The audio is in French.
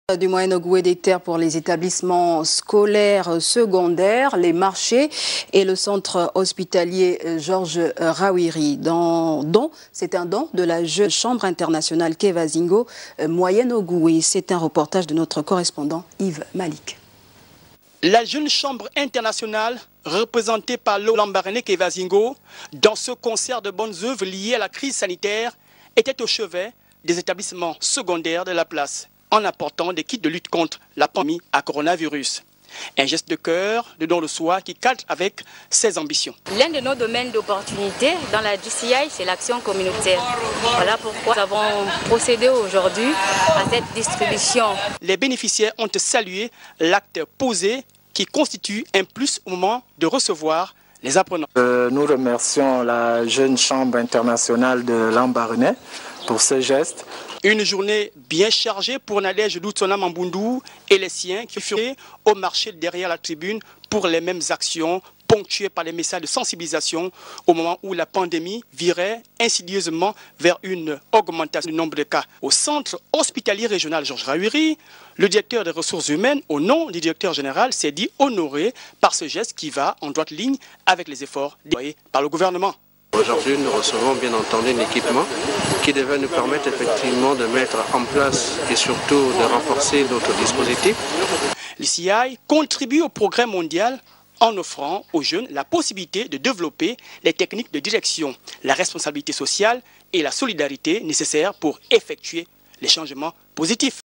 Du Moyen-Ogoué des terres pour les établissements scolaires secondaires, les marchés et le centre hospitalier Georges Rawiri. C'est un don de la jeune chambre internationale Kevazingo Moyen-Ogoué. C'est un reportage de notre correspondant Yves Malik. La jeune chambre internationale, représentée par le Lambaréné Kevazingo, dans ce concert de bonnes œuvres liées à la crise sanitaire, était au chevet des établissements secondaires de la place, en apportant des kits de lutte contre la pandémie à coronavirus. Un geste de cœur, de don de soi qui cadre avec ses ambitions. L'un de nos domaines d'opportunité dans la DCI, c'est l'action communautaire. Voilà pourquoi nous avons procédé aujourd'hui à cette distribution. Les bénéficiaires ont salué l'acte posé qui constitue un plus au moment de recevoir les apprenants. Nous remercions la jeune chambre internationale de Lambaréné pour ce geste. Une journée bien chargée pour Nadège Doutsona Mambundu et les siens qui furent au marché derrière la tribune pour les mêmes actions ponctuées par les messages de sensibilisation au moment où la pandémie virait insidieusement vers une augmentation du nombre de cas. Au centre hospitalier régional Georges Rawiri, le directeur des ressources humaines, au nom du directeur général, s'est dit honoré par ce geste qui va en droite ligne avec les efforts déployés par le gouvernement. Aujourd'hui, nous recevons bien entendu un équipement qui devait nous permettre effectivement de mettre en place et surtout de renforcer notre dispositif. L'ICI contribue au progrès mondial en offrant aux jeunes la possibilité de développer les techniques de direction, la responsabilité sociale et la solidarité nécessaires pour effectuer les changements positifs.